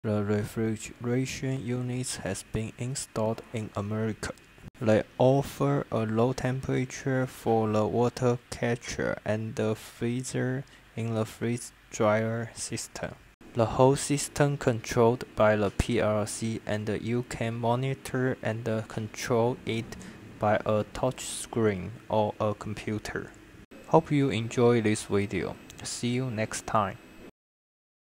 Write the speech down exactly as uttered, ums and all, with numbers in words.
The refrigeration unit has been installed in America. They offer a low temperature for the water catcher and the freezer in the freeze dryer system. The whole system controlled by the P L C, and you can monitor and control it by a touchscreen or a computer. Hope you enjoy this video. See you next time.